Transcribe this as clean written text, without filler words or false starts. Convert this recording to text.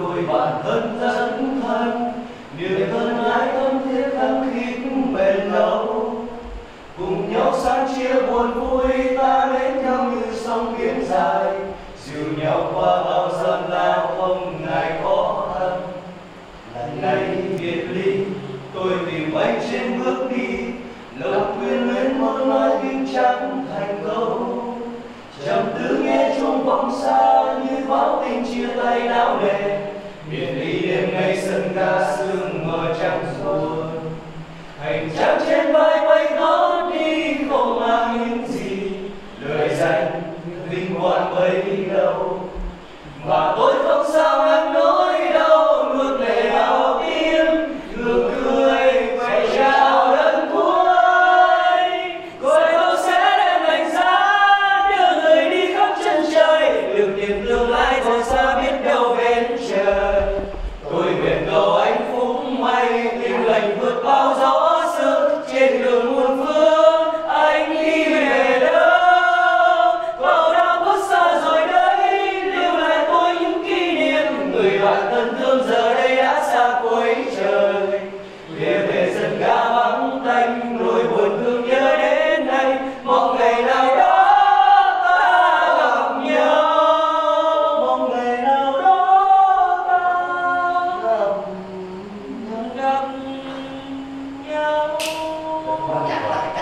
đôi bạn thân rất thân, niềm thân ái thấm thiết khăng khít bền lâu. Cùng nhau san chia buồn vui, ta đến nhau như sông biển dài, dìu nhau qua bao gian lao không ngại khó khăn. Lần này biệt ly, tôi tìm anh trên bước đi, lời quyến luyến muốn nói nhưng chẳng thành câu. Trầm tư nghe chuông vọng xa như báo tin chia tay não nề, biệt ly đêm ngày sân ga sương mờ trắng rồi. Hành trang trên vai bay gót đi không mang những gì, lời danh vinh quang bấy lâu mà tôi không sao ngăn nỗi đau, nuốt lệ bao tiếng nụ cười phải chào lần cuối. Cõi đâu sẽ đem lạnh giá đưa người đi khắp chân trời, đường tìm tương lai rồi xa biết đâu bên trời. Tôi nguyện cầu anh phúc may tình lành vượt bao gió trên đường muôn phương, anh đi về đâu? Clouds đã khuất xa rồi đấy, lưu lại tôi những kỷ niệm. Người bạn thân thương giờ đây đã xa cuối trời, về sân ga vắng tanh, nỗi buồn thương nhớ đến nay. Mong ngày nào đó ta gặp nhau, mong ngày nào đó ta gặp nhau.